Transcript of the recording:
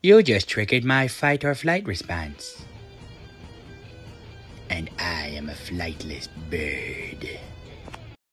You just triggered my fight or flight response. And I am a flightless bird.